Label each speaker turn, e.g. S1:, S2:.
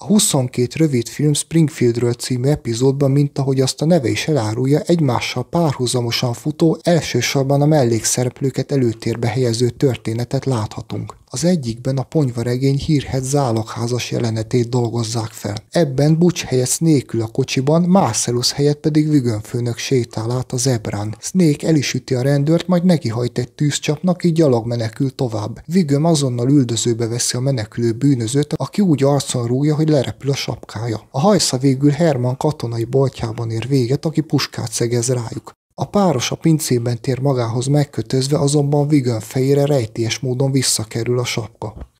S1: A 22 rövidfilm Springfieldről című epizódban, mint ahogy azt a neve is elárulja, egymással párhuzamosan futó, elsősorban a mellékszereplőket előtérbe helyező történetet láthatunk. Az egyikben a ponyvaregény hírhedt zálogházas jelenetét dolgozzák fel. Ebben Butch helyett Snake ül a kocsiban, Marcellus helyett pedig Wiggum főnök sétál át a zebrán. Snake el is üti a rendőrt, majd nekihajt egy tűzcsapnak, így gyalog menekül tovább. Wiggum azonnal üldözőbe veszi a menekülő bűnözőt, aki úgy arcon rúgja, hogy lerepül a sapkája. A hajsza végül Herman katonai boltjában ér véget, aki puskát szegez rájuk. A páros a pincében tér magához megkötözve, azonban Wiggum fejére rejtélyes módon visszakerül a sapka.